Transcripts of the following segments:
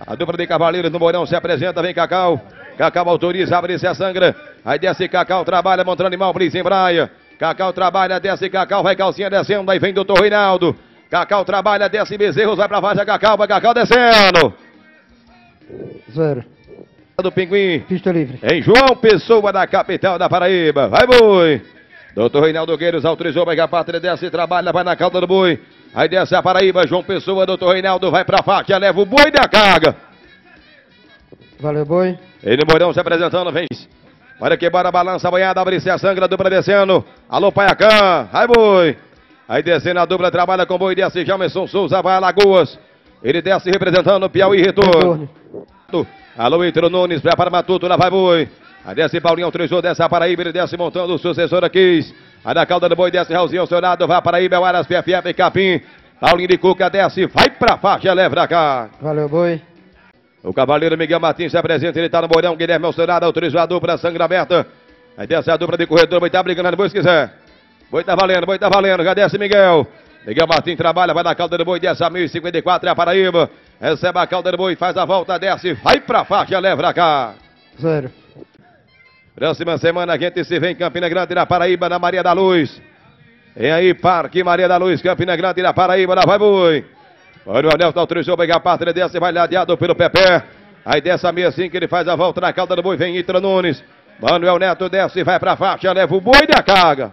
A dupla de cavaleiros no Mourão se apresenta, vem Cacau. Cacau autoriza, abre-se a sangra. Aí desce Cacau, trabalha, montando animal, Pris em Braia. Cacau trabalha, desce Cacau, vai calcinha descendo, aí vem doutor Reinaldo. Cacau trabalha, desce Bezerros, vai pra Varja Cacau, vai Cacau descendo. 0. Do Pinguim. Pista livre. Em João Pessoa, da capital da Paraíba. Vai, boi. Doutor Reinaldo Gueiros autorizou, vai que a pátria desce, trabalha, vai na cauda do boi. Aí desce a Paraíba, João Pessoa, doutor Reinaldo, vai pra faixa, leva o boi da carga. Valeu, boi. Ele Mourão se apresentando, vem. Olha que bora, balança a banhada, abre-se a sangra, a dupla descendo. Alô, Paiacã, vai, boi. Aí descendo a dupla, trabalha com boi, desce Jamerson Souza, vai a Lagoas. Ele desce representando Piauí, retorno. Alô, Itro Nunes, prepara Matuto, lá vai boi. Aí desce Paulinho, autorizou, desce a Paraíba, ele desce montando o sucessor aqui. Aí na cauda do boi, desce Raulzinho, Sonado, vai a Paraíba, o Aras, PFF e Capim. Paulinho de Cuca desce, vai pra faixa, leva pra cá. Valeu, boi. O cavaleiro Miguel Martins se apresenta, ele tá no Mourão, Guilherme Alcionado, autorizou a dupla, sangra aberta. Aí desce a dupla de corredor, boi tá brigando, boi se quiser. Boi tá valendo, já desce Miguel. Miguel Martins trabalha, vai na cauda do boi, desce a 1054, é a Paraíba. Recebe a cauda do boi, faz a volta, desce, vai pra faixa, leva pra cá. 0. Próxima semana a gente se vê em Campina Grande, na Paraíba, na Maria da Luz. E aí, Parque Maria da Luz, Campina Grande, na Paraíba, lá vai boi. Olha o Anel, autorizou, pegar a pátria, desce, vai ladeado pelo Pepe. Aí desce a 65, ele faz a volta na cauda do boi, vem Itra Nunes. Manuel Neto desce, vai pra faixa, leva o boi da carga.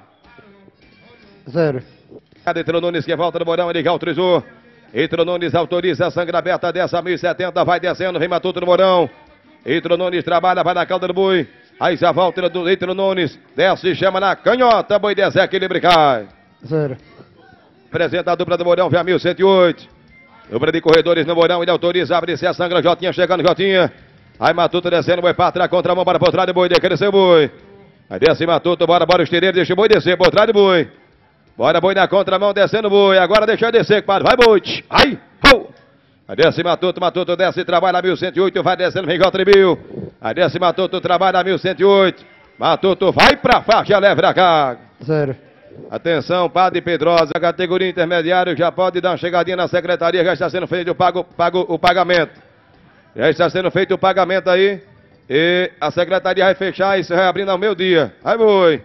0. Itra Nunes que volta no Mourão, ele autorizou. Itra Nunes autoriza a sangra aberta, desce a 1070, vai descendo, vem Matuto no Mourão. Itra Nunes trabalha, vai na cauda do boi. Aí já volta do Itra Nunes, desce, chama na canhota, boi desce, equilíbrio cai. 0. Apresenta a dupla do Mourão, vem a 1008. Dupla de corredores no Mourão, ele autoriza, abre-se a sangra, Jotinha chegando, Jotinha. Aí Matuto descendo, boi para trás, contramão, para por trás do boi, decresceu o boi. Aí desce Matuto, bora, o estireiro, deixa o boi descer, por trás do boi. Bora, boi na contramão, descendo o boi, agora deixa eu descer, compadre, vai boi, ai, ho. Aí desce Matuto desce, trabalha 1108, vai descendo, vem Jotribil. Aí desce Matuto, trabalha 1108. Matuto vai pra faixa, leva pra cá. 0. Atenção, Padre Pedrosa, categoria intermediário, já pode dar uma chegadinha na secretaria, já está sendo feito o pagamento. Já está sendo feito o pagamento aí. E a secretaria vai fechar e se vai abrindo ao meio-dia. Vai, boi.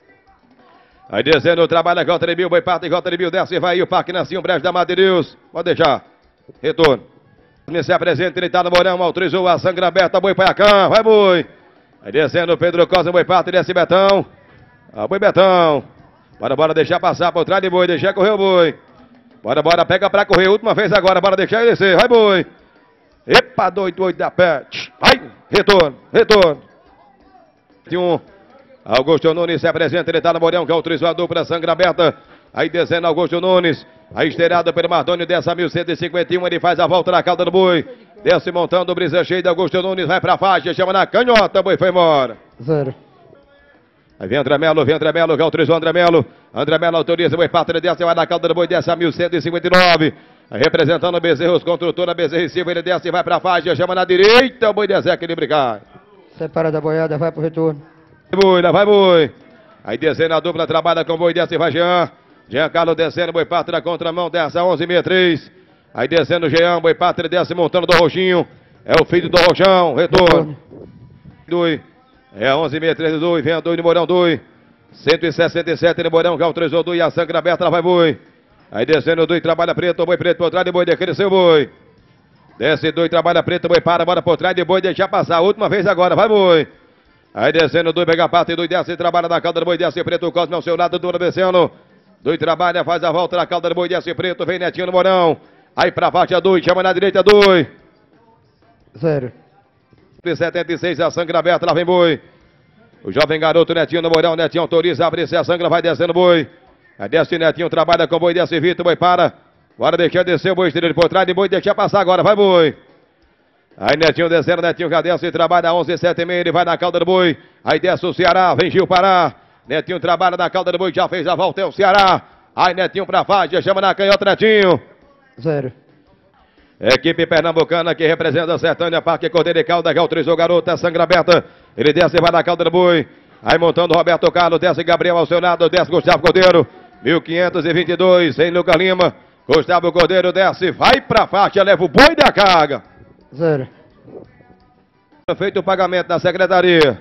Aí descendo, trabalha Jotribil, boi parte, Jotribil desce, vai aí o Parque Nacinho, Brejo da Madeireus. Pode deixar. Retorno. Se apresenta, ele tá no Mourão, autorizou a sangra aberta, boi Paiacã, vai boi. Aí descendo Pedro Costa, boi parte, desce Betão. Boi Betão. Bora, deixar passar por trás de boi, deixar correr o boi. Bora, pega pra correr, última vez agora, bora deixar ele descer, vai boi. Epa, doido da pé. Vai, retorno. 21. Augusto Nunes se apresenta, ele tá no Mourão, que autorizou a dupla, sangra aberta. Aí descendo Augusto Nunes, aí esteirado pelo Mardônio, desce a 1151, ele faz a volta na cauda do boi. Desce montando o brisa cheia de Augusto Nunes, vai pra faixa, chama na canhota, boi foi embora. 0. Aí vem André Melo, que autorizou André Melo. André Melo autoriza, boi pátria, desce, vai na cauda do boi, desce a 1159. Aí representando o Bezerros, construtora Bezerro e Silva, ele desce, vai pra faixa, chama na direita, o boi desce, equilíbrio cai. Separa da boiada, vai pro retorno. Vai boi. Aí descendo a dupla, trabalha com o boi, desce, vai Jean. Jean Carlos descendo, boi pátria na contramão, desce a 1163. Aí descendo o Jean, boi pátria, desce montando do Roxinho. É o filho do Roxão, retorno. Dui. É a 1163 do Dui, vem a Dui no Mourão, Dui. 167 no Mourão, que autorizou Dui, a sangra aberta, lá vai boi. Aí descendo o Dui, trabalha preto, boi preto por trás de boi, decresceu o boi. Desce Dui, trabalha preto, boi para, bora por trás de boi, deixar passar, última vez agora, vai boi. Aí descendo o Dui, pega a parte, Dui desce, trabalha na cauda do boi, desce preto, o Cosme ao seu lado, Dura descendo. Dui trabalha, faz a volta na cauda do boi, desce preto, vem Netinho no Mourão. Aí pra faixa Dui, chama na direita Dui. 0. 76, a sangra aberta, lá vem boi. O jovem garoto Netinho no Mourão, Netinho autoriza, abre-se a sangra, vai descendo boi. Aí desce Netinho, trabalha com boi, desce Vitor, boi para. Bora deixar descer o boi, esteira por trás de boi, deixa passar agora, vai boi. Aí Netinho descendo, Netinho já desce, trabalha 11,76, ele vai na cauda do boi. Aí desce o Ceará, vem Gil Pará. Netinho trabalha na cauda do boi, já fez a volta, é o Ceará. Aí Netinho pra faixa, chama na canhota, Netinho. 0. Equipe pernambucana que representa a Sertânia, Parque Cordeiro de Calda, que autorizou o garoto, sangra aberta. Ele desce e vai na cauda do boi. Aí montando Roberto Carlos, desce Gabriel ao seu lado, desce Gustavo Cordeiro. 1522, em Lucas Lima. Gustavo Cordeiro desce, vai pra faixa, leva o boi da carga. 0. Feito o pagamento da secretaria.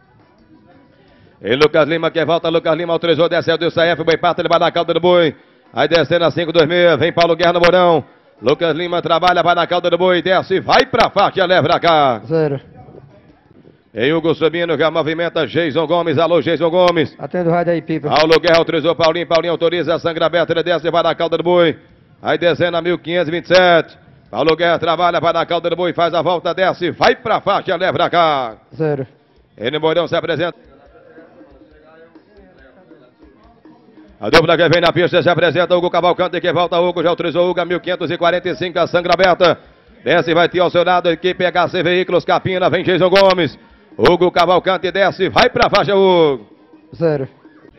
E Lucas Lima que volta, Lucas Lima autorizou, desceu do CF, boi pata, ele vai na cauda do boi. Aí descendo a 526, vem Paulo Guerra no Mourão. Lucas Lima trabalha, vai na cauda do boi, desce, vai pra faixa, leva pra cá. 0. E Hugo subindo, já movimenta Jason Gomes, alô Jason Gomes. Atendo o rádio aí, Pipa. Paulo Guerra autorizou, Paulinho autoriza, a sangra aberta, ele desce, vai na cauda do boi. Aí descendo a 1527. Paulo Guerra trabalha, vai na cauda do boi, faz a volta, desce, vai pra faixa, leva pra cá. 0. Ele Mourão se apresenta. A dupla que vem na pista se apresenta, Hugo Cavalcante que volta, Hugo já autorizou, Hugo 1545, a sangra aberta. Desce, vai ter ao seu lado, equipe HC Veículos, Capina, vem Jason Gomes. Hugo Cavalcante desce, vai pra faixa, Hugo. 0.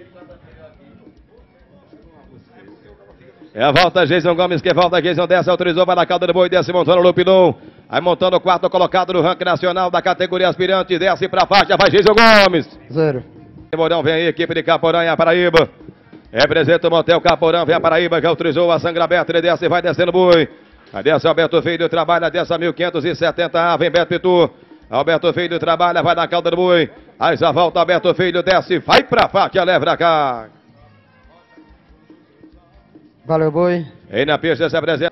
É a volta, Jason Gomes que volta, Jason desce, autorizou, vai na cauda do boi, desce montando o Lupinou. Aí montando o quarto colocado no ranking nacional da categoria aspirante, desce pra faixa, vai Jason Gomes. 0. Mourão vem aí, equipe de Caporã, Paraíba. Representa o Motel Caporã, vem a Paraíba, que autorizou a sangra aberta, ele desce, vai descendo o boi. Aí desce Alberto Filho, trabalha, desce a 1570A, vem Beto Pitu. Alberto Filho trabalha, vai na cauda do boi. Aí já volta Alberto Filho, desce, vai pra faixa, leva pra cá. Valeu, boi. Aí na pista se apresenta.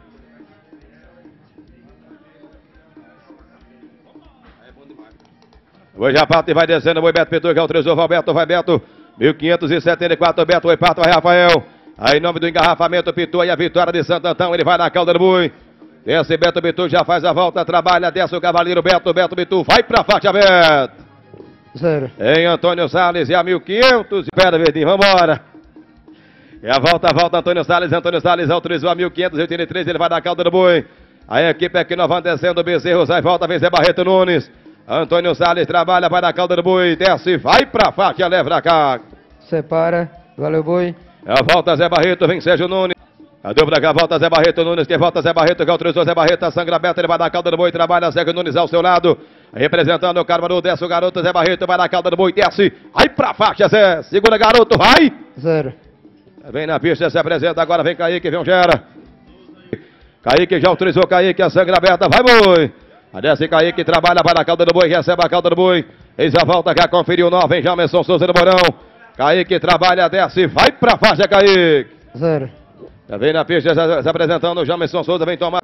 O já parte e vai descendo, o Beto Pitu, que autorizou, Alberto, vai Beto. 1574, Beto, o Epato, vai Rafael. Aí em nome do engarrafamento, Pitu, aí a vitória de Santo Antão, ele vai na cauda do boi. Desce Beto Pitu, já faz a volta, trabalha, desce o cavaleiro Beto Pitu, vai pra faixa, Beto. 0. Em Antônio Salles e a 1500, espera, Verdinho, vambora. E a volta, Antônio Salles autorizou a 1583, ele vai na cauda do boi. A equipe aqui nova descendo, Bezerro, sai, volta, vem Zé Barreto Nunes. Antônio Salles trabalha, vai na cauda do boi, desce, vai pra faixa, leva pra cá. Separa. Valeu, boi. É a volta Zé Barreto, vem Sérgio Nunes. A dupla que volta Zé Barreto Nunes, que volta Zé Barreto, que autorizou Zé Barreto, a sangra aberta, ele vai na cauda do boi, trabalha Sérgio Nunes ao seu lado. Representando o Carmaru, desce o garoto, Zé Barreto, vai na cauda do boi, desce, vai pra faixa, Zé. Segura garoto, vai. 0. Vem na pista, se apresenta, agora vem Kaique, vem o Gera. Kaique já autorizou, Kaique, a sangra aberta, vai boi. A desce Kaique, trabalha, vai na cauda do boi, recebe a cauda do boi. Eis a volta, já conferiu o 9, vem Jamerson Souza no Mourão. Kaique trabalha, desce, vai pra faixa, Kaique. 0. Vem na pista, se apresentando, Jamerson Souza, vem tomar.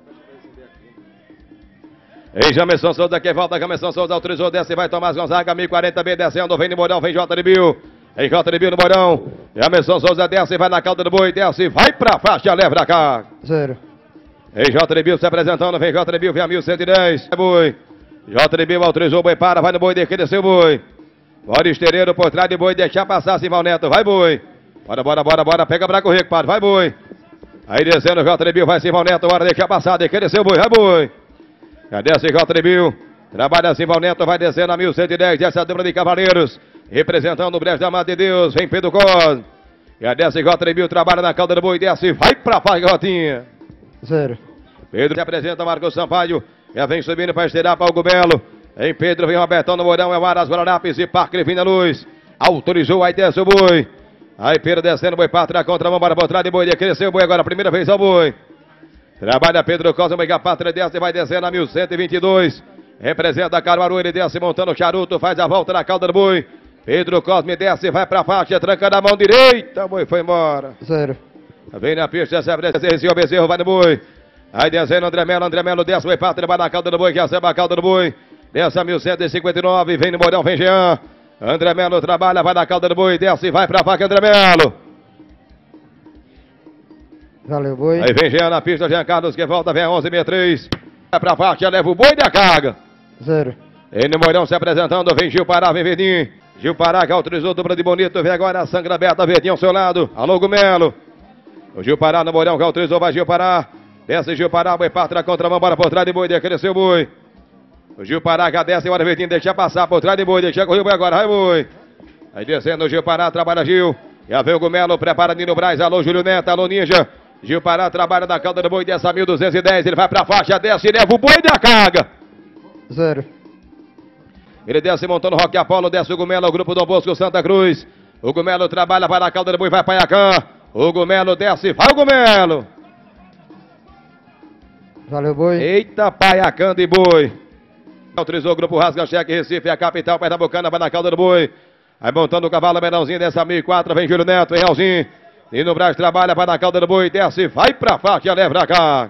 Ei, Jamerson Souza, que volta, Jamerson Souza autorizou, desce, vai Tomás Gonzaga, 1040B descendo, vem no Mourão, vem J de Bill. Em J de Bill no Mourão. Jamerson Souza desce, vai na cauda do boi, desce, vai pra faixa, leva pra cá. 0. Ei, J de Bill se apresentando, vem J de Bill, vem a 1110. É boi. J de Bill autorizou o boi, para, vai no boi, desceu o boi. Bora estereiro por trás de boi, deixar passar Simão Neto, vai boi. Bora, pega Braco Rico, para, vai boi. Aí descendo o J de Bill, vai Simão Neto, bora deixar passar, desceu o boi, vai boi. Cadê esse J de Bill? Trabalha Simão Neto, vai descendo a 1110, dessa dupla de cavaleiros. Representando o Brejo da Mata de Deus, vem Pedro Cos. Cadê esse J de Bill? Trabalha na cauda do boi, desce, vai pra faixa, Rotinha. 0. Pedro se apresenta, Marcos Sampaio. Já vem subindo para esteirar para o Gubelo. Em Pedro vem Robertão no Mourão, é o Aras Guararapes e Parque Vindo a Luz. Autorizou, aí desce o boi. Aí Pedro descendo, o boi pátria, contramão, bora por trás de boi, cresceu o boi agora, primeira vez ao boi. Trabalha Pedro Costa, o Mega Pátria desce, vai descendo a 1122. Representa Caruaru, ele desce montando o charuto, faz a volta na cauda do boi. Pedro Cosme desce, vai pra faixa, tranca na mão direita, o boi foi embora. 0. Vem na pista, se apresenta, esse Bezerro vai no boi. Aí descendo André Melo desce, o boi pátria, vai na cauda do boi, que recebe a cauda do boi. Desce a 1159, vem no Mourão, vem Jean. André Melo trabalha, vai na cauda do boi, desce, vai pra faca, André Melo. Valeu, boi. Aí vem Jean na pista, Jean Carlos que volta, vem a 1163. Vai pra faixa, leva o boi da carga. 0. Ele no Mourão se apresentando, vem Gil Pará, vem Verdinho. Gil Pará que autorizou dupla de bonito, vem agora a sangra aberta, Verdinho ao seu lado. Alô, Gumelo. O Gil Pará no Mourão que autorizou, vai Gil Pará. Desce Gil Pará, boi pátria, contramão, bora por trás de boi, cresceu o boi. O Gil Pará já desce, agora Verdinho, deixa passar por trás de boi, deixa correr o boi agora, vai boi. Aí descendo o Gil Pará, trabalha Gil. Já veio o Gumelo, prepara Nino Braz, alô Júlio Neto, alô Ninja. Gil Pará trabalha na cauda do boi, desce a 1210, ele vai pra faixa, desce e leva o boi da carga. 0. Ele desce montando Roque Apolo, desce o Gumelo, o grupo Dom Bosco Santa Cruz. O Gumelo trabalha, vai na cauda do boi, vai pra Iacã. O Gumelo desce, vai o Gumelo. Valeu, boi. Eita, paiacando e boi. Autorizou o grupo Rasga Cheque Recife, a capital pernambucana, vai na cauda do boi. Aí montando o cavalo menãozinho dessa 1004, vem Júlio Neto, vem Raulzinho. E no Brás trabalha, vai na cauda do boi, desce, vai pra faixa, leva pra cá.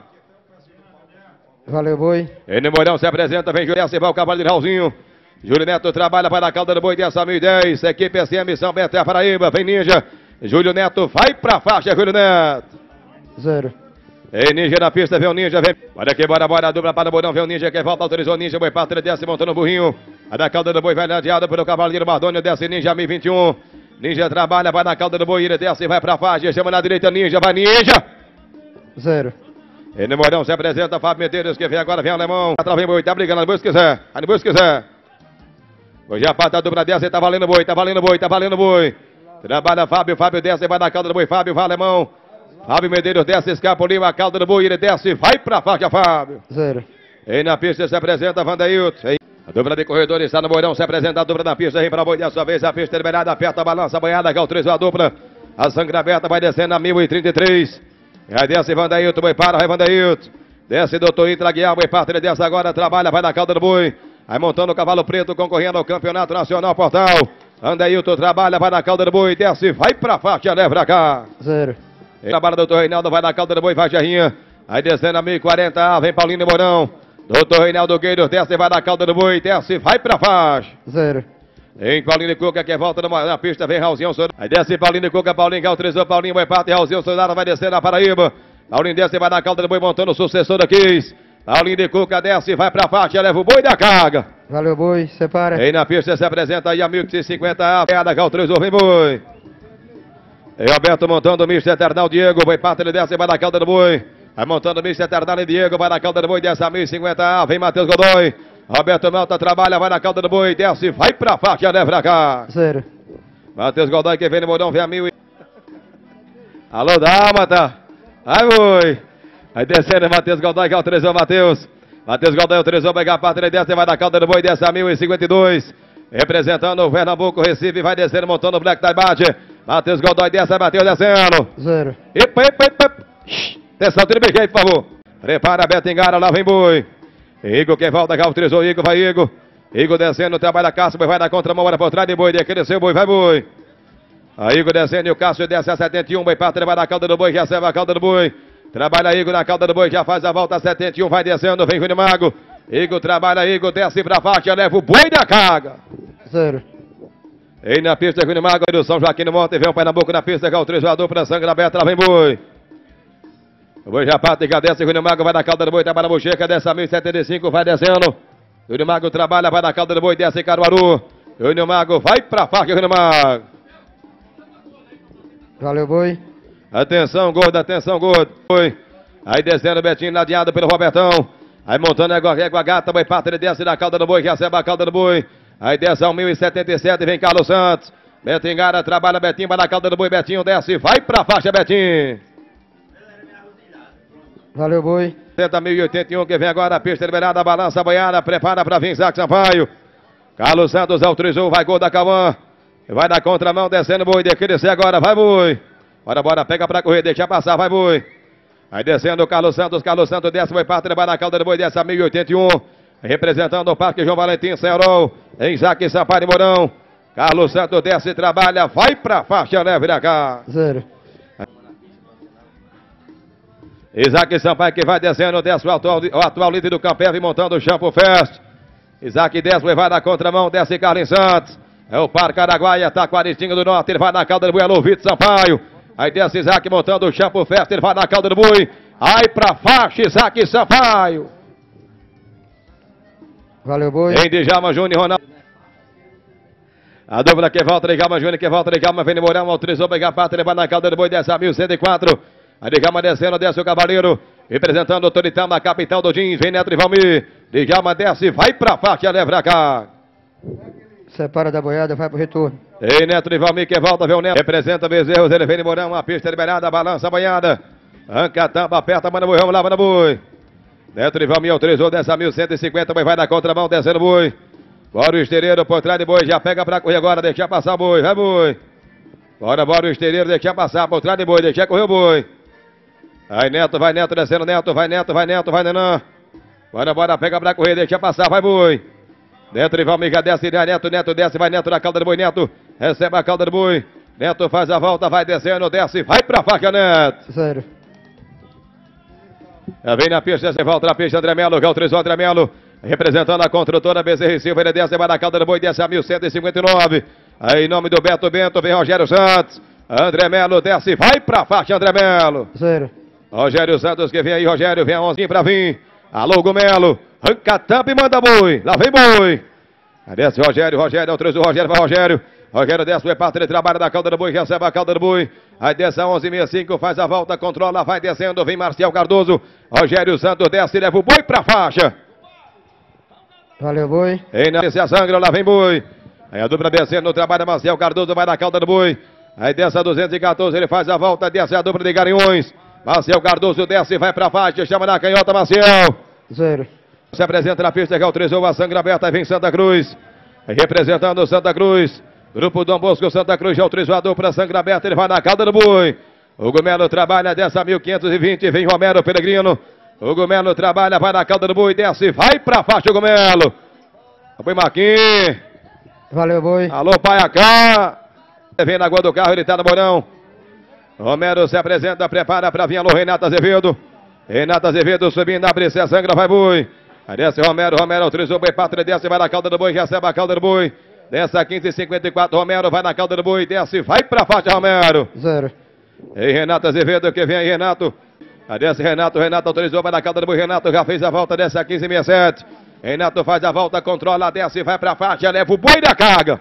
Valeu, boi. Ene Mourão se apresenta, vem Júlio Neto, vai o cavalo de Raulzinho. Júlio Neto trabalha, vai na cauda do boi, dessa 1010. Equipe SM São Bento, Paraíba, vem Ninja. Júlio Neto, vai pra faixa, Júlio Neto. 0. Ei, Ninja na pista, vem o Ninja, vem. Bora aqui, bora, dupla para o Mourão, vem o Ninja, que volta, autorizou o Ninja, boi pátria, desce, montando o burrinho. A da cauda do boi, vai ladeado pelo cavaleiro Mardônio, desce Ninja 1021. Ninja trabalha, vai na cauda do boi, ele desce e vai pra faixa, chama na direita Ninja, vai Ninja. 0. Ei, no Mourão se apresenta, Fábio Medeiros, que vem agora, vem o alemão. Atrás vem boi, tá brigando, no boi se quiser, aí no boi se quiser. Hoje a pata dupla desce, tá valendo boi, tá valendo boi, tá valendo boi. Trabalha Fábio, Fábio desce, vai na cauda do boi, Fábio, vai alemão. Fábio Medeiros desce, escapa o Lima, a cauda do boi, ele desce, vai pra faixa, Fábio. 0. Aí na pista se apresenta Vandeilton. A dupla de corredores está no Mourão, se apresenta a dupla na pista, vem para boi dessa vez, a pista liberada, aperta a balança, a banhada, que autorizou a dupla. A sangra aberta vai descendo a 1033. Aí desce Vandeilton, boi para, vai Vandeilton. Desce doutor Itra Guiar, boi para, ele desce agora, trabalha, vai na cauda do boi. Aí montando o cavalo preto, concorrendo ao Campeonato Nacional Portal. Vandeilton trabalha, vai na cauda do boi, desce, vai pra faixa, leva pra cá. 0. Trabalha doutor Reinaldo, vai na cauda do boi, vai Jarrinha. Aí descendo a 1040, vem Paulinho e Mourão. Doutor Reinaldo Gueiros desce, vai na cauda do boi, desce, vai pra faixa. 0. Em Paulinho de Cuca, que volta na pista, vem Raulzinho Soldado. Aí desce Paulinho de Cuca, Paulinho que autorizou, Paulinho vai parte, Raulzinho Soldado vai descer na Paraíba. Paulinho desce, vai na cauda do boi, montando o sucessor aqui. Paulinho de Cuca desce, vai pra faixa, leva o boi da carga. Valeu, boi. Separa. Aí na pista se apresenta aí a 1050, a que autorizou, vem boi. E Alberto montando o Mr. Eternal Diego, boi parte, ele desce, vai na cauda do boi. Vai montando o Mr. Eternal e Diego, vai na cauda do boi, desce a 1050, vem Matheus Godoy. Roberto Malta trabalha, vai na cauda do boi, desce, vai pra faixa, leva pra cá. 0. Matheus Godoy que vem no Mourão, vem a 1000. Alô, Dálmata. Vai, boi. Aí descendo, Matheus Godoy que autorizou, Matheus. Matheus Godoy autorizou, pegar a parte, ele desce, vai na cauda do boi, desce a 1052. Representando o Pernambuco, Recife, vai descendo, montando o Black Tie Bate. Matheus Godoy desce, Matheus descendo. 0. Epa. Atenção, tira bem jeito, por favor. Prepara, Beto Engara, lá vem boi. Igor que volta, que autorizou, Igor, vai Igor. Igor descendo, trabalha a Cássio, boi vai na contramão, bora por trás de boi, cresceu, boi, vai boi. Aí Igor descendo e o Cássio desce a 71, boi pátria, vai na cauda do boi, recebe a cauda do boi. Trabalha Igor na cauda do boi, já faz a volta a 71, vai descendo, vem Júnior Mago. Igor trabalha, Igor desce pra faixa, leva o boi da carga. 0. E na pista, Júnior Mago, do São Joaquim no Monte, vem o Pernambuco na pista, que é o autorizador para sangue aberta, lá vem boi. O boi já parte, já desce, Júnior Mago vai na cauda do boi, trabalha a bocheca, desce a 1075, vai descendo. Júnior Mago trabalha, vai na cauda do boi, desce Caruaru. Júnior Mago vai pra faixa, Júnior Mago. Valeu, boi. Atenção, gordo, atenção, gordo. Foi. Aí descendo o Betinho, ladeado pelo Robertão. Aí montando a régua gata, boi pátria, ele desce na cauda do boi, recebe a cauda do boi. Aí desce ao 1077, vem Carlos Santos. Beto Engara, trabalha Betinho, vai na cauda do boi, Betinho desce, vai pra faixa, Betinho. Valeu, boi. 1081, que vem agora a pista liberada, a balança boiada, prepara pra vir Isaac Sampaio. Carlos Santos autorizou, vai gol da Cauã. Vai na contramão, descendo o boi, decrescer agora, vai boi. Bora, pega pra correr, deixa passar, vai boi. Aí descendo o Carlos Santos desce, boi pátria, vai na cauda do boi, desce a 1081. Representando o Parque João Valentim, Serol, em Isaac Sampaio de Mourão. Carlos Santos desce, trabalha, vai pra faixa, leve da cá. 0. Isaac Sampaio que vai descendo, desce o atual líder do campo, vem montando o Shampoo Fest. Isaac desce, vai na contramão, desce Carlos Santos. É o Parque Araguaia, Taquaritinga do Norte, ele vai na cauda do boi, alô, Vitor Sampaio. Aí desce Isaac montando o Shampoo Fest, ele vai na cauda do boi. Aí pra faixa, Isaac Sampaio. Valeu, boi. Em Djalma Júnior e Ronaldo. A dupla que volta, Djalma Júnior, que volta, Djalma vem de Mourão, autorizou pegar a pátria, ele vai na cauda do boi, desce a 1104. A Djalma descendo, desce o cavaleiro, representando o Toritão da capital do Jeans, vem Neto e Valmir. Djalma desce, vai pra faixa, leva pra cá. Separa da boiada, vai pro retorno. Ei, Neto e Valmir que volta, vê o Neto. Representa Bezerros, ele vem de Mourão, a pista liberada, balança a banhada. Arranca a tampa, aperta, manda boi, vamos lá, manda boi. Neto e Valmir autorizou, desce a 1150, boi vai na contramão, descendo boi. Bora o estereiro por trás de boi, já pega pra correr agora, deixa passar o boi, vai boi. Bora o estereiro, deixa passar por trás de boi, deixa correr o boi. Vai Neto, descendo Neto, vai Neto, vai Neto, vai Nenã. Bora, pega pra correr, deixa passar, vai boi. Neto de Valmiga, desce, Neto desce, vai Neto na cauda do boi, Neto. Recebe a cauda do boi. Neto faz a volta, vai descendo, desce, vai pra faca, Neto. 0. Vem na pista, você volta na pista, André Melo, autorizou André Melo. Representando a construtora Bezerra e Silva, ele desce, vai na cauda do boi, desce a 1159. Aí em nome do Beto Bento, vem Rogério Santos. André Melo desce, vai pra faixa, André Melo. 0. Rogério Santos que vem aí, Rogério, vem a 11 pra vir. Alô, Gomelo, arranca a tampa e manda boi. Lá vem boi. Aí desce Rogério, autorizou Rogério, vai Rogério. Rogério desce, o reparte, ele trabalha na cauda do boi, recebe a cauda do boi. Aí desce a 1165, faz a volta, controla, vai descendo, vem Marcial Cardoso. Rogério Santos desce, leva o boi pra faixa. Valeu, boi. Ei, na a sangra, lá vem boi. Aí a dupla descendo, trabalha Marcial Cardoso, vai na cauda do boi. Aí desce a 214, ele faz a volta, desce a dupla de Garanhões. Marcial Cardoso desce, vai pra faixa, chama na canhota, Marcial. 0. Se apresenta na pista que autorizou a sangra aberta, vem Santa Cruz. Representando Santa Cruz. Grupo Dom Bosco Santa Cruz já autorizou a dupla sangra aberta, ele vai na cauda do boi. Hugo Melo trabalha, desce a 1520, vem Romero Pellegrino. Hugo Melo trabalha, vai na cauda do boi, desce, vai pra faixa, Hugo Melo. Boi Marquinhos. Valeu, boi. Alô, Paiacá. Vem na gua do carro, ele tá no Morão. Romero se apresenta, prepara pra vir. Alô, Renato Azevedo. Renato Azevedo subindo, abre, se a sangra, vai boi. Aí desce Romero autorizou o boi, pátria, desce, vai na cauda do boi, recebe a cauda do boi. Desce a 1554, Romero vai na cauda do boi, desce, vai pra faixa, Romero. 0. Ei, Renato Azevedo, que vem aí, Renato. Aí desce Renato autorizou, vai na cauda do boi, Renato já fez a volta, desce a 1567. Renato faz a volta, controla, desce, vai pra faixa, leva o boi da carga.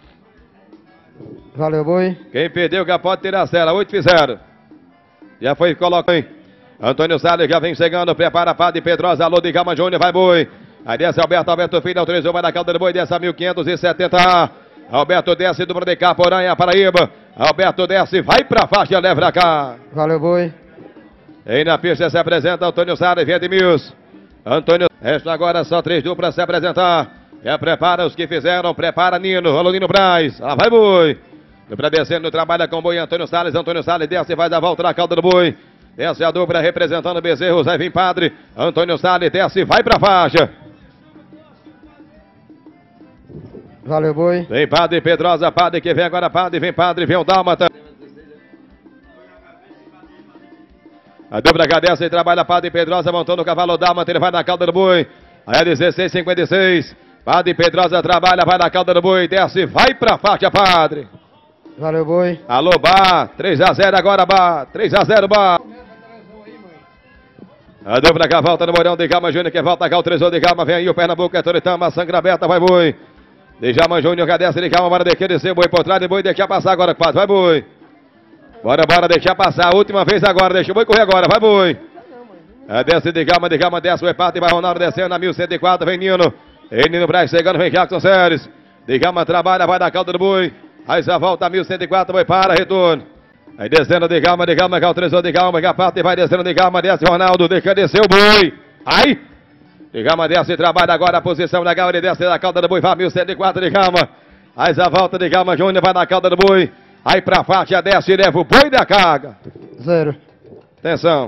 Valeu, boi. Quem perdeu já pode ter a cela, 8 fizeram. Já foi colocado, hein? Antônio Salles já vem chegando, prepara Padre Pedrosa, alô de Gama Júnior, vai boi. Aí desce Alberto Filho, autorizou, vai na cauda do boi, desce a 1570. Alberto desce, dupla de Caporanha, Paraíba. Alberto desce, vai pra faixa, leva pra cá. Valeu, boi. Aí na pista se apresenta Antônio Salles, vem Edmilson. Antônio, resta agora só 3 duplas se apresentar. Já prepara os que fizeram, prepara Nino, alô Nino Braz, lá vai boi. Dupla descendo, trabalha com o boi, Antônio Salles desce e vai dar volta na cauda do boi. Desce a dupla representando Bezerros, aí vem Padre. Antônio Salles desce e vai pra faixa. Valeu, boi. Vem Padre Pedrosa, Padre que vem agora, Padre, vem o Dálmata. A dupla já desce e trabalha Padre Pedrosa, montando o cavalo Dálmata, ele vai na cauda do boi. Aí é 1656. Padre Pedrosa trabalha, vai na cauda do boi, desce, vai pra faixa, Padre. Valeu, boi. Alô, Bar, 3-0 agora, Bar, 3-0, Bar. A dupla que volta no Mourão de Gama Júnior, que volta cá, o Tresor de Gama, vem aí o Pernambuco, é Toritama, sangra aberta, vai boi. De Gama Júnior, já desce de Gama, bora descer, boi por trás de boi, deixa passar agora, Padre, vai boi. Bora, deixar passar, a última vez agora, deixa o boi correr agora, vai boi. Desce de Gama, desce o reparte, vai Ronaldo descendo na 1104, vem Nino. E Nino Braz chegando, vem Jackson Séries. De Gama trabalha, vai na cauda do boi. Aí já volta a 1104, boi para, retorno. Aí descendo de Gama, cá o Tresor de Gama, já parte, vai descendo de Gama, desce Ronaldo, deixa descer o boi. Aí, de Gama desce, trabalha agora a posição da Gama, ele desce da cauda do boi, vai 1104 de Gama. Aí já volta de Gama, Júnior vai na cauda do boi. Aí pra faixa, desce e leva o boi da carga. 0. Atenção.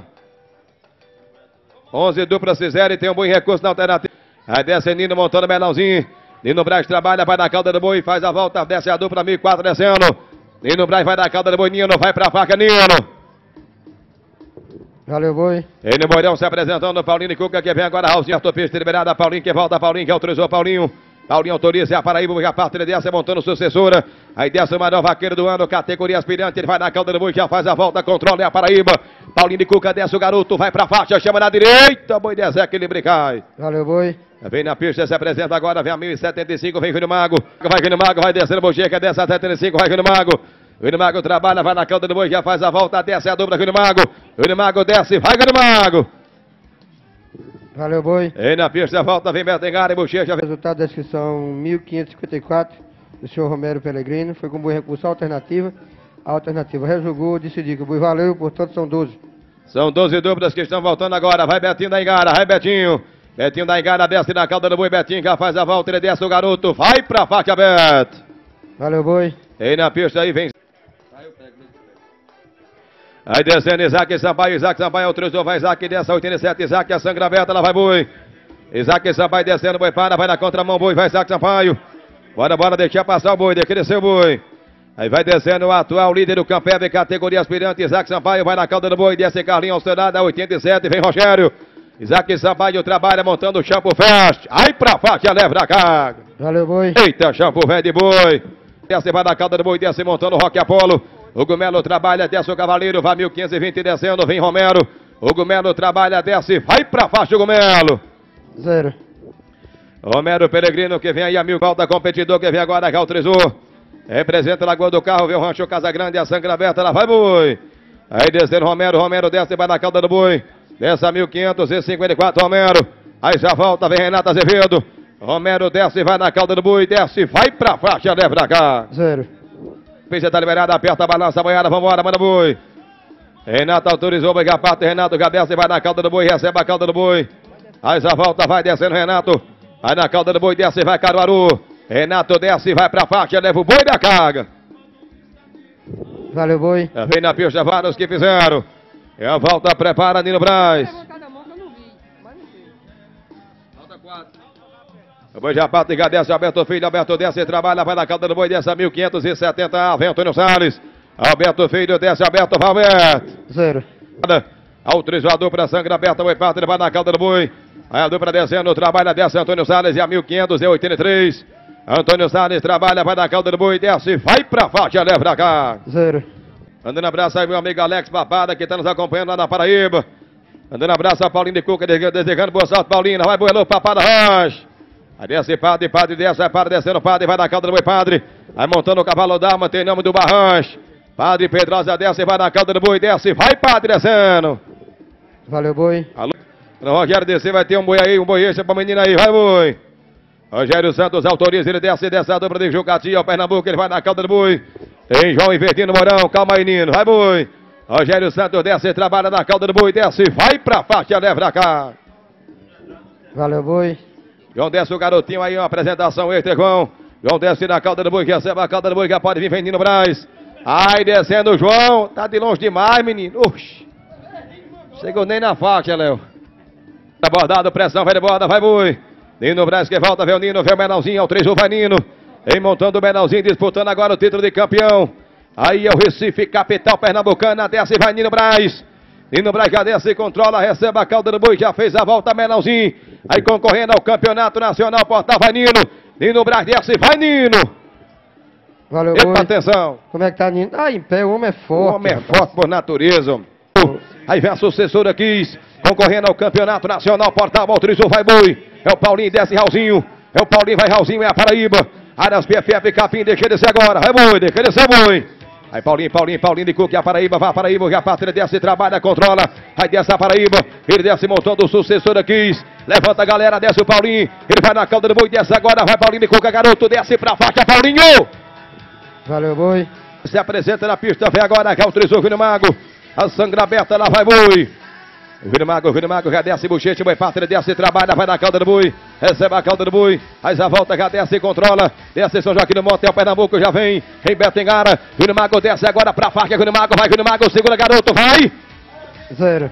11 duplas fizeram e tem um bom recurso na alternativa. Aí desce Nino montando o melãozinho. Nino Braz trabalha, vai na cauda do boi, faz a volta, desce a dupla 1004 descendo. Nino Braz vai na cauda do boi, Nino vai pra faca, Nino. Valeu, boi. Ele Mourão se apresentando, Paulinho e Cuca que vem agora, Raulzinho, autopista liberada, Paulinho que volta, Paulinho que autorizou, Paulinho. Paulinho autoriza a Paraíba, já parte, ele desce montando sucessora. Aí desce o maior vaqueiro do ano, categoria aspirante, ele vai na cauda do boi, já faz a volta, controla a Paraíba. Paulinho de Cuca desce o garoto, vai pra faixa, chama na direita, boi desce, equilíbrio e cai. Valeu, boi. Vem na pista, se apresenta agora, vem a 1075, vem Júnior Mago. Vai Júnior Mago, vai descendo, Bocheca, desce a 75, vai Júnior Mago. Júnior Mago trabalha, vai na cauda do boi, já faz a volta, desce a dupla, Júnior Mago. Júnior Mago desce, vai Júnior Mago. Valeu, boi. Vem na pista, volta, vem Bertengara e Bochecha. Resultado da inscrição 1554 do senhor Romero Pellegrino. Foi com boi recurso alternativa. A alternativa rejogou, decidiu que o boi valeu, portanto são 12. São 12 duplas que estão voltando agora. Vai Betinho da Igara, vai Betinho. Betinho da Igara desce na cauda do boi, Betinho já faz a volta, ele desce o garoto, vai pra faixa, Beto. Valeu, boi. Vem na pista aí, vem. Aí descendo Isaac Sampaio autorizou, vai Isaac, desce a 87, Isaac, a sangra aberta, lá vai boi. Isaac Sampaio descendo, boi para, vai na contramão, boi, vai Isaac Sampaio. Bora, deixar passar o boi, deixa descer o boi. Aí vai descendo o atual líder do Campeb, categoria aspirante, Isaac Sampaio, vai na cauda do boi, desce Carlinhos Alcerada, 87, vem Rogério. Isaac Sampaio trabalha montando o shampoo fast. Aí pra faixa, leva pra cá. Valeu, boi. Eita, shampoo velho de boi. Desce, vai na cauda do boi, desce montando o Rock Apolo. Hugo Melo trabalha, desce o Cavaleiro, vai 1520 descendo, vem Romero. Hugo Melo trabalha, desce, vai pra faixa, Hugo Melo. 0. Romero Peregrino que vem aí a 1000, volta competidor que vem agora, autorizou. Representa a Lagoa do Carro, vê o Rancho Casa Grande, a sangra aberta, lá vai boi. Aí descendo Romero desce, vai na cauda do boi. Desce a 1554, Romero. Aí já volta, vem Renato Azevedo. Romero desce, vai na cauda do boi, desce, vai pra faixa, leva pra cá. 0. Pista tá liberada, aperta a balança, a boiada, vambora, manda boi. Renato autorizou, vai Gapato, Renato já desce, vai na cauda do boi, recebe a cauda do boi. Aí já volta, vai descendo Renato. Aí na cauda do boi, desce, vai Caruaru. Renato desce, vai pra faixa, leva o boi da carga. Valeu, boi. Vem na pista, vários que fizeram. E a volta, prepara, Nino Braz. Falta 4. O boi já parte, já desce, Alberto Filho, Alberto desce, trabalha, vai na cauda do boi, desce a 1570, vem Antônio Salles. Alberto Filho, desce, Alberto, vai Alberto. 0. Autorizou a dupla, sangra aberta, boi parte, vai na cauda do boi. Aí a dupla descendo, trabalha, desce Antônio Salles e a 1583. Antônio Salles trabalha, vai na cauda do boi, desce, vai pra faixa, leva pra cá. 0. Andando abraço aí, meu amigo Alex Papada, que tá nos acompanhando lá na Paraíba. Andando abraço a Paulinho de Cuca, desejando boa sorte, Paulinho. Vai, boi, alô, Papada Rocha. Aí desce padre desce, vai padre descendo, padre, vai na cauda do boi, padre. Aí montando o cavalo d'alma, tem nome do Barranche. Padre Pedrosa desce, vai na cauda do boi, desce, vai padre descendo. Valeu, boi. Alô, no Rogério descer, vai ter um boi aí, um boi extra pra menina aí, vai boi. Rogério Santos autoriza, ele desce a dobra de Jucatia, o Pernambuco, ele vai na cauda do boi. Tem João Invertindo Mourão, calma aí, Nino, vai boi. Rogério Santos desce, trabalha na cauda do boi, desce, vai pra faixa, leva pra cá. Valeu, boi. João desce o garotinho aí, uma apresentação extra, João. João desce na cauda do boi, que recebe a cauda do boi, que pode vir, vem Nino Braz. Aí descendo o João, tá de longe demais, menino. Oxi. Chegou nem na faixa, Léo. Tá bordado, pressão, vai de borda, vai boi. Nino Braz que volta, vê o Nino, vê o Menalzinho, autorizou, vai Nino. Em montando o Menalzinho, disputando agora o título de campeão. Aí é o Recife, capital pernambucana, desce, vai Nino Braz. Nino Braz já desce, controla, recebe a cauda do boi, já fez a volta, Menalzinho. Aí concorrendo ao campeonato nacional, portal, vai Nino. Nino Braz desce, vai Nino. Valeu, Epa, boi. atenção. Como é que tá, Nino? Ah, em pé, o homem é forte. O homem é forte por natureza. Aí vem a sucessora Kiss, concorrendo ao campeonato nacional, portal, autorizou, vai boi. É o Paulinho, desce Raulzinho. É o Paulinho, vai Raulzinho, é a Paraíba. Áreas PFF, Capim, deixa descer agora. Vai boi, deixa descer boi. Aí Paulinho de Cuca, a Paraíba, vai a Paraíba, a pátria desce, trabalha, controla. Aí desce a Paraíba, ele desce montando o sucessor aqui. Levanta a galera, desce o Paulinho. Ele vai na cauda do boi, desce agora, vai Paulinho de Cuca, garoto, desce pra faixa, Paulinho. Valeu, boi. Se apresenta na pista, vem agora, que autorizou o Vino Mago. A sangra aberta, lá vai boi. O Vino Mago já desce, bochecha, boi pátria, desce, trabalha, vai na cauda do boi. Recebe a cauda do boi, aí já volta, já desce, controla. Desce São Joaquim do Monte, é o Pernambuco, já vem. Em Betengara, Vino Mago desce agora pra faixa, Vino Mago, vai Vino Mago, segura garoto, vai. 0.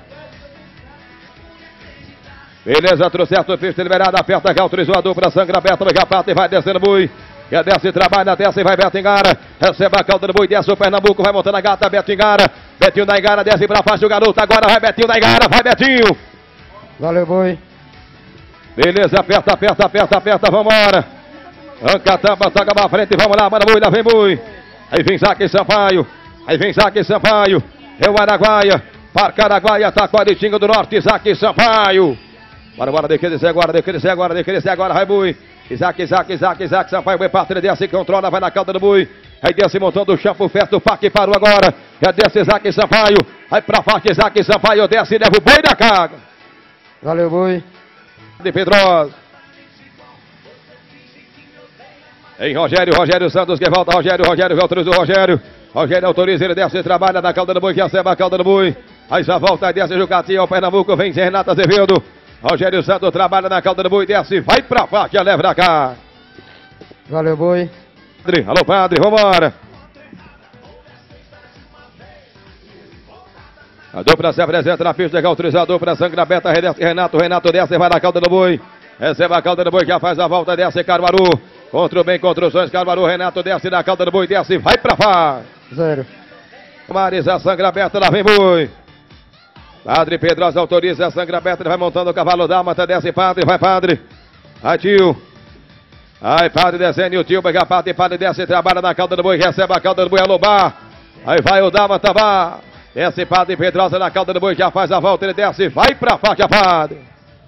Beleza, trouxe a pista liberada, aperta, já autorizou a dupla, sangra aberta, já pata e vai descendo boi. Já desce, trabalha, desce, vai Betengara. Recebe a cauda do boi, desce o Pernambuco, vai montando a gata, Betengara. Betinho da Igara, desce pra faixa o garoto, agora vai Betinho da Igara, vai Betinho. Valeu, boi. Beleza, aperta, vambora. Anca a tampa, toca pra frente, vamos lá, manda boi, lá vem boi. Aí vem Zaque Sampaio. É o Araguaia, Parque Araguaia, Taquaritinga do Norte, Zaque Sampaio. Bora, deixa descer agora, vai boi. Isaac Sampaio, boi pátria, desce, controla, vai na cauda do boi. Aí desce montando o champo, festo, o Pac parou agora. Já desce Isaac Sampaio. Aí pra faixa, Isaac Sampaio desce e leva o boi da carga. Valeu, boi. De Pedrosa. Em Rogério Santos que volta, Rogério, autorizou Rogério. Rogério autoriza, ele desce, trabalha na cauda do boi, que recebe a cauda do boi. Aí já volta, aí desce Jucatinha, o Pernambuco, vem Renato Azevedo. Rogério Santos trabalha na cauda do boi, desce, vai pra faixa, leva pra cá. Valeu, boi. Alô, padre, vambora. A dupla se apresenta na pista de autorizador para Sangra Beta, Renato desce, vai na cauda do boi. Recebe a cauda do boi, já faz a volta, desce Caruaru. Contra o Bem Construções, Caruaru, Renato desce na cauda do boi, desce, vai pra faixa. 0. Maris, a Sangra Beta, lá vem boi. Padre Pedrosa autoriza a Sangra Beta, ele vai montando o cavalo dálmata, desce Padre, vai Padre. Vai tio. Aí Padre descendo, o tio pega a Padre desce, trabalha na cauda do boi, recebe a cauda do boi, Alobar. Aí vai o dálmata, vá. Desce Padre Pedrosa na cauda do boi, já faz a volta, ele desce, vai pra faixa, Padre.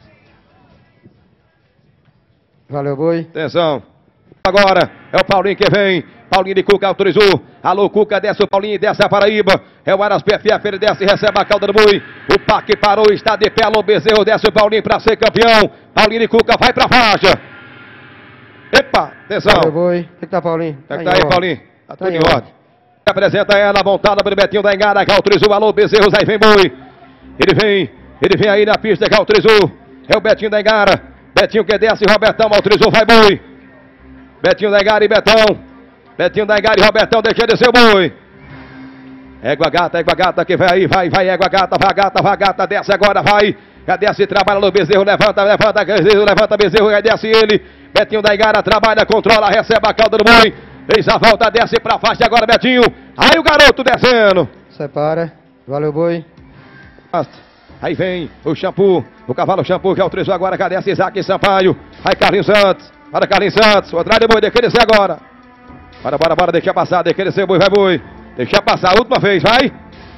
Valeu, boi. Atenção. Agora é o Paulinho que vem. Paulinho de Cuca autorizou. Alô, Cuca, desce o Paulinho, desce a Paraíba. É o Aras PFF, ele desce e recebe a cauda do boi. O Pac parou, está de pé. Alô, Bezerro, desce o Paulinho para ser campeão. Paulinho de Cuca vai pra faixa. Epa, atenção. Valeu, boi. O que tá, Paulinho? Como é que tá aí, Paulinho? Tá tudo em ordem. ordem. Apresenta ela, montada pelo Betinho da Engara, que autorizou. Alô, Bezerros, aí vem boi. Ele vem aí na pista, que autorizou. É o Betinho da Engara. Betinho que desce, Robertão autorizou, vai boi. Betinho da Engara e Betão. Betinho da Engara e Robertão, deixa descer o boi. Égua gata que vem aí, vai, égua gata, desce agora, vai. Desce, trabalha no Bezerro, levanta, Bezerro, aí desce ele. Betinho da Engara trabalha, controla, recebe a cauda do boi. Fez a volta, desce pra faixa agora, Betinho. Aí o garoto descendo. Separa. Valeu, boi. Aí vem o Shampoo, o cavalo Shampoo que autorizou agora, cadê esse Isaac Sampaio? Aí Carlinhos Santos, para Carlinhos Santos, o atrás de boi, deixa descer agora. Bora, deixa passar, deixa descer o boi, vai boi. Deixa passar, a última vez, vai.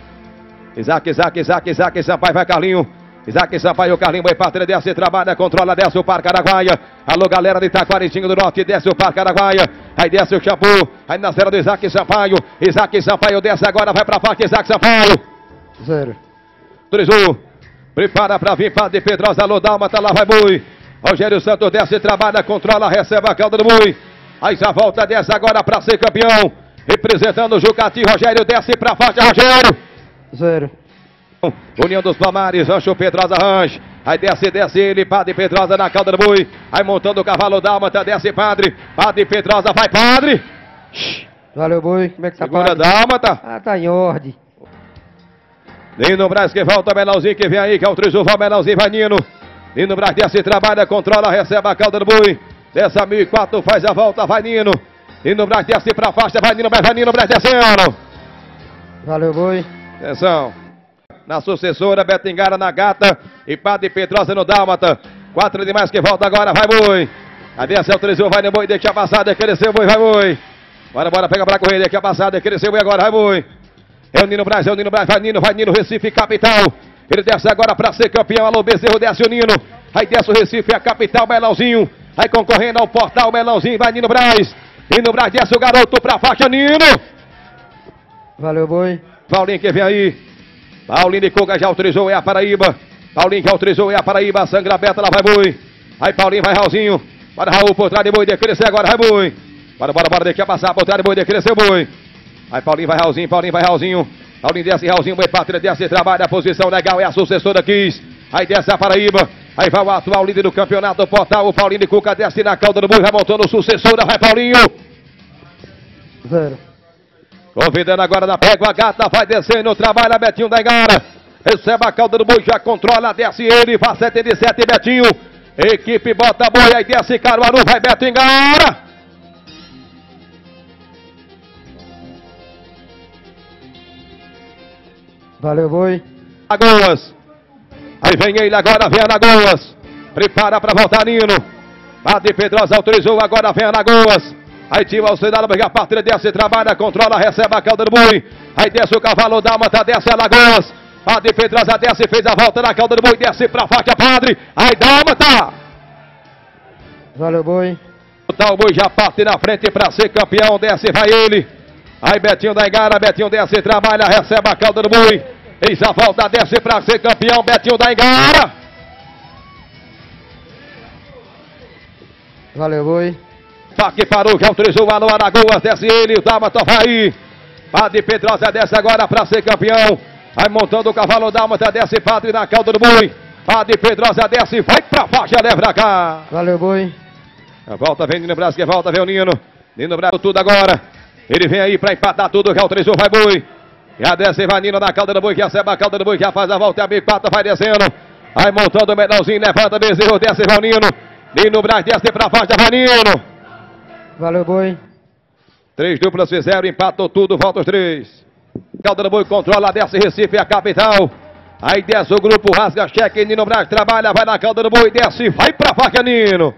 Isaac Sampaio, vai Carlinho. Isaac Sampaio, Carlinho, boi pátria, desce, trabalha, controla, desce o Parque Araguaia. Alô, galera de Itaquaritinho do Norte, desce o Parque Araguaia. Aí desce o Shampoo, aí na cena do Isaac Sampaio desce agora, vai pra faixa, Isaac Sampaio. 0. Autorizou. Prepara pra vir Padre Pedrosa, alô, dálmata, lá vai boi. Rogério Santos desce, trabalha, controla, recebe a cauda do boi. Aí já volta, desce agora pra ser campeão. Representando o Jucati, Rogério desce pra faixa, Rogério. 0. União dos Palmares, Rancho Pedrosa Ranch. Aí desce ele, Padre Pedrosa na cauda do boi. Aí montando o cavalo dálmata, desce Padre. Padre Pedrosa, vai Padre. Valeu, boi. Como é que tá, Segura Padre? dálmata. Ah, tá em ordem. Nino Braz que volta, Menalzinho que vem aí, que autorizou, vai Menalzinho, vai Nino. Nino Braz desce, trabalha, controla, recebe a cauda do boi. Desce a 1004, faz a volta, vai Nino. Nino Braz desce pra faixa, vai Nino Braz descendo. Valeu, boi. Atenção. Na sucessora, Beto Engara na gata e Padre Pedrosa no dálmata. 4 demais que volta agora, vai boi. A desce autorizou, vai no boi, deixa passar, deixa descer o boi, vai boi. Bora, pega pra correr, deixa passar, deixa descer o boi agora, vai boi. É o Nino Braz, vai Nino, Recife, capital. Ele desce agora pra ser campeão, alô Bezerro, desce o Nino. Aí desce o Recife, a capital, Melãozinho. Aí concorrendo ao portal, Melãozinho, vai Nino Braz. Nino Braz desce o garoto pra faixa, Nino. Valeu, boi. Paulinho que vem aí. Paulinho de Cuca já autorizou, é a Paraíba. Paulinho que autorizou, é a Paraíba. Sangra Beta, lá vai boi. Aí Paulinho, vai Raulzinho. Para Raul, por trás de boi, deixa crescer agora, vai boi. Bora, deixa passar, por trás de boi, deixa crescer boi. Aí Paulinho, vai Raulzinho. Paulinho desce, Raulzinho, boi pátria, desce, trabalha, a posição legal, é a sucessora quis. Aí desce a Paraíba. Aí vai o atual líder do campeonato, portal, o Paulinho de Cuca desce na cauda do boi, vai montando sucessora, vai Paulinho. 0. Convidando agora na pégua, a gata vai descendo, trabalha Betinho da Engara. Recebe a cauda do boi, já controla, desce ele, vai 77 Betinho. Equipe bota boi, aí desce Caruaru, vai Beto Engara. Valeu, boi. Alagoas. Aí vem ele agora, vem Alagoas. Prepara para voltar Nino. Padre Pedrosa autorizou, agora vem Alagoas. Aí tira o cidadão, porque a pátria desce, trabalha, controla, recebe a cauda do boi. Aí desce o cavalo dálmata, desce Alagoas. Padre Pedrosa desce, fez a volta na cauda do boi, desce pra faixa, Padre. Aí dálmata. Valeu, boi. O boi já parte na frente pra ser campeão, desce, vai ele. Aí Betinho da Engara, Betinho desce, trabalha, recebe a cauda do boi. Eis a volta, desce pra ser campeão, Betinho da Engara. Valeu, boi. Pac parou, que autorizou o Alô Alagoas, desce ele, o dálmata vai aí. Padre Pedrosa desce agora pra ser campeão. Aí montando o cavalo dálmata, desce Padre na cauda do boi. Padre Pedrosa desce, vai pra faixa, leva pra cá. Valeu, boi. A volta vem Nino Braz, que volta, vem o Nino. Nino Braz tudo agora. Ele vem aí pra empatar tudo, que autorizou, vai boi. Já desce Ivanino na cauda do boi, que recebe a cauda do boi, já faz a volta, a B4 vai descendo. Aí montando o medalzinho, levanta Bezerro, desce Ivanino. Nino Braz desce pra faixa, Ivanino. Valeu, boi. 3 duplas fizeram, empatou tudo, volta os 3. Cauda do boi controla, desce Recife, a capital. Aí desce o grupo, rasga cheque, Nino Braz trabalha, vai na cauda do boi, desce, vai pra faixa, Nino.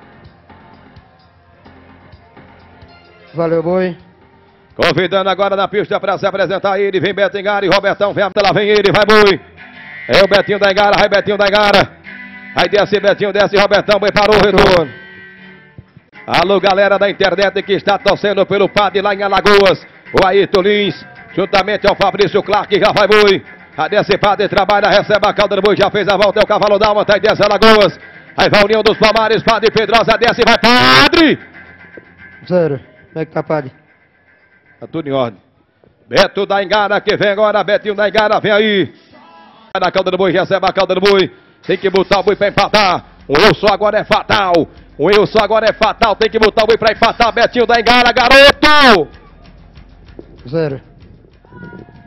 Valeu, boi. Convidando agora na pista para se apresentar ele, vem Beto Engara e Robertão, vem, lá vem ele, vai boi. É o Betinho da Engara, vai Betinho da Engara. Aí desce Betinho, desce Robertão, boi, parou o retorno. Alô, galera da internet que está torcendo pelo padre lá em Alagoas. O Ayrton Lins, juntamente ao Fabrício Clark, já vai boi. A desce padre, trabalha, recebe a cauda do boi, já fez a volta, é o cavalo da alma, tá aí desce Alagoas. Aí vai a União dos Palmares, padre Pedrosa, desce, vai padre. 0. Como é que tá, padre? Tá tudo em ordem. Beto da Engara que vem agora, Betinho da Engara, vem aí. Vai na cauda do boi, recebe a cauda do boi. Tem que botar o boi pra empatar. O Wilson agora é fatal. O Wilson agora é fatal, tem que botar o boi pra empatar. Betinho da Engara, garoto! 0.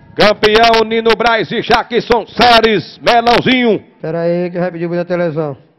Campeão Nino Braz e Jackson Séries, Melãozinho. Pera aí que vai pedir o boi da televisão.